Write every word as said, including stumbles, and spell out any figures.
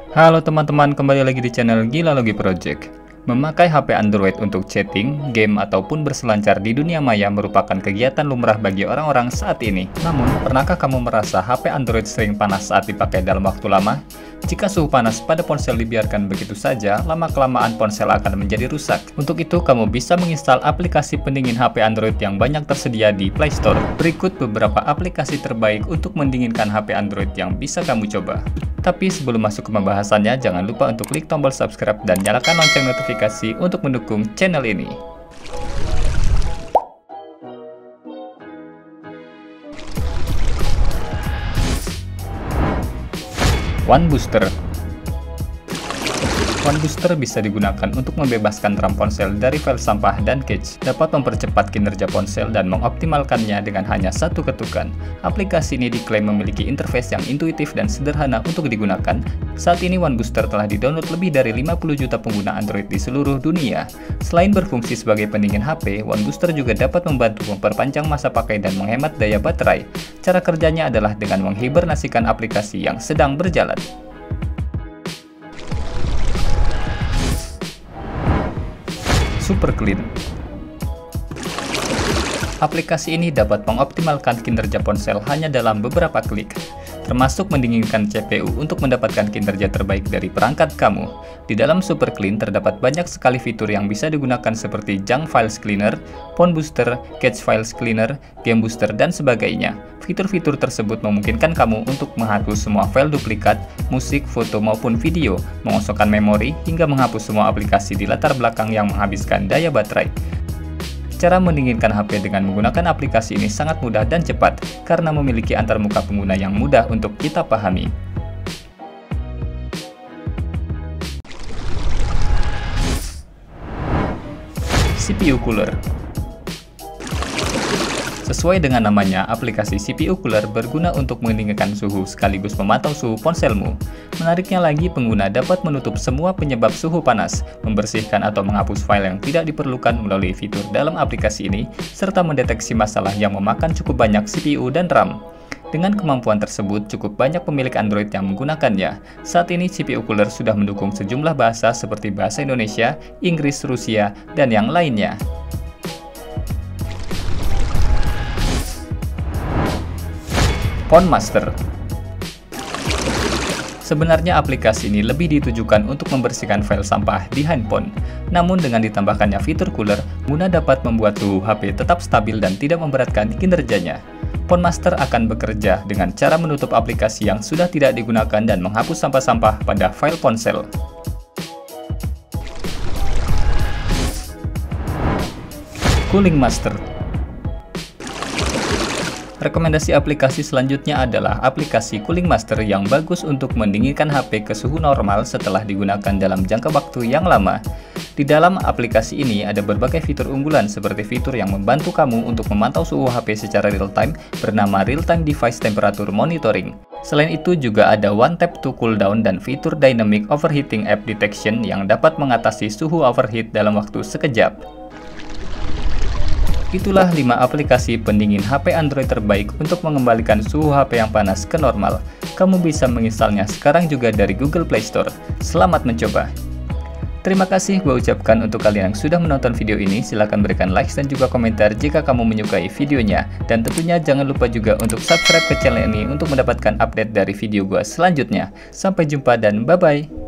Halo teman-teman, kembali lagi di channel Gilalogi Project. Memakai H P Android untuk chatting, game, ataupun berselancar di dunia maya merupakan kegiatan lumrah bagi orang-orang saat ini. Namun, pernahkah kamu merasa H P Android sering panas saat dipakai dalam waktu lama? Jika suhu panas pada ponsel dibiarkan begitu saja, lama-kelamaan ponsel akan menjadi rusak. Untuk itu, kamu bisa menginstal aplikasi pendingin H P Android yang banyak tersedia di Play Store. Berikut beberapa aplikasi terbaik untuk mendinginkan H P Android yang bisa kamu coba. Tapi sebelum masuk ke pembahasannya, jangan lupa untuk klik tombol subscribe dan nyalakan lonceng notifikasi untuk mendukung channel ini. One Booster. One Booster bisa digunakan untuk membebaskan RAM ponsel dari file sampah dan cache, dapat mempercepat kinerja ponsel dan mengoptimalkannya dengan hanya satu ketukan. Aplikasi ini diklaim memiliki interface yang intuitif dan sederhana untuk digunakan. Saat ini One Booster telah didownload lebih dari lima puluh juta pengguna Android di seluruh dunia. Selain berfungsi sebagai pendingin H P, One Booster juga dapat membantu memperpanjang masa pakai dan menghemat daya baterai. Cara kerjanya adalah dengan menghibernasikan aplikasi yang sedang berjalan. Super Clean. Aplikasi ini dapat mengoptimalkan kinerja ponsel hanya dalam beberapa klik, termasuk mendinginkan C P U untuk mendapatkan kinerja terbaik dari perangkat kamu. Di dalam Super Clean terdapat banyak sekali fitur yang bisa digunakan seperti Junk Files Cleaner, Phone Booster, Cache Files Cleaner, Game Booster, dan sebagainya. Fitur-fitur tersebut memungkinkan kamu untuk menghapus semua file duplikat, musik, foto, maupun video, mengosongkan memori, hingga menghapus semua aplikasi di latar belakang yang menghabiskan daya baterai. Cara mendinginkan H P dengan menggunakan aplikasi ini sangat mudah dan cepat, karena memiliki antarmuka pengguna yang mudah untuk kita pahami. C P U Cooler. Sesuai dengan namanya, aplikasi C P U Cooler berguna untuk mendinginkan suhu sekaligus memantau suhu ponselmu. Menariknya lagi, pengguna dapat menutup semua penyebab suhu panas, membersihkan atau menghapus file yang tidak diperlukan melalui fitur dalam aplikasi ini, serta mendeteksi masalah yang memakan cukup banyak C P U dan RAM. Dengan kemampuan tersebut, cukup banyak pemilik Android yang menggunakannya. Saat ini, C P U Cooler sudah mendukung sejumlah bahasa seperti bahasa Indonesia, Inggris, Rusia, dan yang lainnya. Phone Master. Sebenarnya aplikasi ini lebih ditujukan untuk membersihkan file sampah di handphone. Namun dengan ditambahkannya fitur cooler, pengguna dapat membuat suhu H P tetap stabil dan tidak memberatkan kinerjanya. Phone Master akan bekerja dengan cara menutup aplikasi yang sudah tidak digunakan dan menghapus sampah-sampah pada file ponsel. Cooling Master. Rekomendasi aplikasi selanjutnya adalah aplikasi Cooling Master yang bagus untuk mendinginkan H P ke suhu normal setelah digunakan dalam jangka waktu yang lama. Di dalam aplikasi ini ada berbagai fitur unggulan seperti fitur yang membantu kamu untuk memantau suhu H P secara real-time bernama Real Time Device Temperature Monitoring. Selain itu juga ada One Tap to Cool Down dan fitur Dynamic Overheating App Detection yang dapat mengatasi suhu overheat dalam waktu sekejap. Itulah lima aplikasi pendingin H P Android terbaik untuk mengembalikan suhu H P yang panas ke normal. Kamu bisa menginstalnya sekarang juga dari Google Play Store. Selamat mencoba! Terima kasih gue ucapkan untuk kalian yang sudah menonton video ini. Silahkan berikan like dan juga komentar jika kamu menyukai videonya. Dan tentunya jangan lupa juga untuk subscribe ke channel ini untuk mendapatkan update dari video gue selanjutnya. Sampai jumpa dan bye-bye!